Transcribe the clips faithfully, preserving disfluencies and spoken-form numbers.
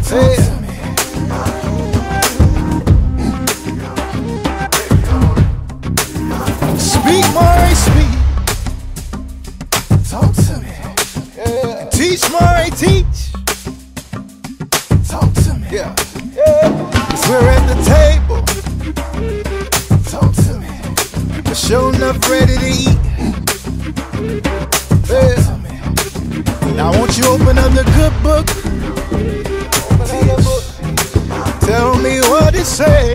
Hey. Speak, Moreh, speak. Talk to me. Yeah. Teach, Moreh, teach. Talk to me. Yeah. Yeah. Cause we're at the table. Talk to me. We're sure enough ready to eat. Yeah. Talk to me. Now won't you open up the good book? Open up the book. Tell me what it say.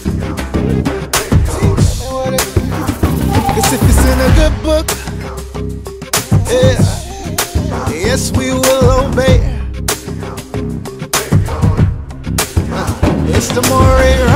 Cause if it's in a good book, yeah, yes, we will obey. Uh, it's the Moreh